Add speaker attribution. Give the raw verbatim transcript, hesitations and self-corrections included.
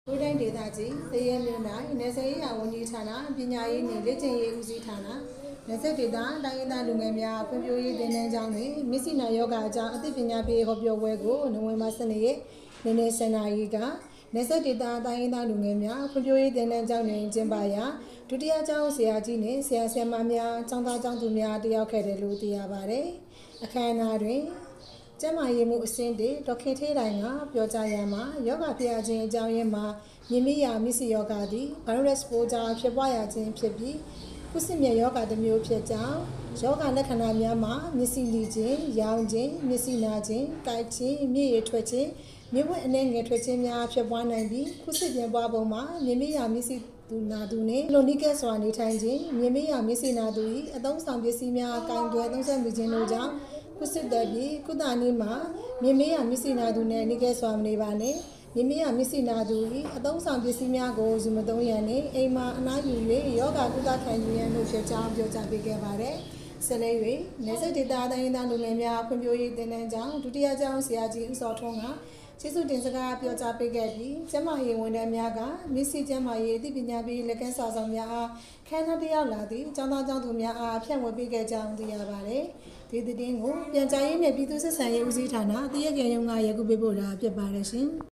Speaker 1: ကိုတိုင်းဒေသကြီးတရဲမြို့၌နေဆက်ရေးဝန်ကြီးဌာနပညာရေးနှင့်လေ့ကျင့်ရေးဦးစီးဌာနနေဆက်ဒေသတိုင်းရင်းသားလူငယ်များဖွံ့ဖြိုးရေးသင်တန်းကျောင်းတွင်မစ္စိနာယောဂအကြောင်းအသိပညာပေးဟောပြောပွဲကိုနိုဝင်ဘာ၁၂ရက်နေ့နေ့စနေနေ့ကနေဆက်ဒေသတိုင်းရင်းသားလူငယ်များဖွံ့ဖြိုးရေးသင်တန်းကျောင်းတွင်ကျင်းပရာဒုတိယကျောင်းဆရာကြီးနှင့်ဆရာဆရာမများကျောင်းသားကျောင်းသူများတက်ရောက်ခဲ့တယ်လို့သိရပါတယ်။အခမ်းအနားတွင်ကျမရေးမှုအစင်းတေဒေါက်ခင်ထေးတိုင်းကပြောကြားရမှာယောဂဖျားခြင်းအကြောင်းရင်းမှာမြင်မိရာမစ္စယောဂါသည်ဗိုင်းရပ်စ်ပိုးကြောင့်ဖြစ်ပွားရခြင်းဖြစ်ပြီးကုသမြယောဂါတစ်မျိုးဖြစ်ကြောင်းယောဂလက္ခဏာများမှာမျက်စိလီခြင်းရောင်ခြင်းမျက်စိနာခြင်းကိုက်ခြင်းမျက်ရည်ထွက်ခြင်းမျက်ဝက်အနှဲငယ်ထွက်ခြင်းများဖြစ်ပွားနိုင်ပြီးကုသပြန်ပွားပုံမှာမြင်မိရာမျက်စိသူနာသူနှင့်လိုနီကဲစွာနေထိုင်ခြင်းမြင်မိရာမျက်စိနာသူ၏အသုံးဆောင်ပစ္စည်းများကင်တွယ်သုံးဆက်မိခြင်းတို့ကြောင့်ကုသတဲ့ပြီးကုသနည်းမှာမြင်မိရာမျက်စိနာသူနှင့်နီကဲစွာမနေပါနဲ့မြင်မိရာမျက်စိနာသူ၏အသုံးဆောင်ပစ္စည်းများကိုယူမသုံးရန်နှင့်အိမ်မှာအနားယူ၍ယောဂကုသခံယူရန်တို့ဖြစ်ကြောင်းပြောကြားပေးခဲ့ပါတယ်။ဆက်လက်၍နေဆက်ဒေသတိုင်းရင်းသားလူငယ်များဖွံ့ဖြိုးရေးသင်တန်းကျောင်းဒုတိယကျောင်းဆရာကြီးဦးစောထွန်းကကျေးဇူးတင်စကားပြောကြားပေးခဲ့ပြီးကျန်းမာရေးဝန်ထမ်းများကမျက်စိကျန်းမာရေးအသိပညာပေးလက်ကမ်းစာဆောင်များအားခန်းနာတရောက်လာသည့်ကျောင်းသားကျောင်းသူများအားဖြန့်ဝေပေးခဲ့ကြောင်းသိရပါတယ်။ဒီသတင်းကိုပြန်ကြားရေးနဲ့ပြည်သူ့ဆက်ဆံရေးဦးစီးဌာနတရက်ကြံရုံကရကူပေးပို့တာဖြစ်ပါတယ်ရှင်။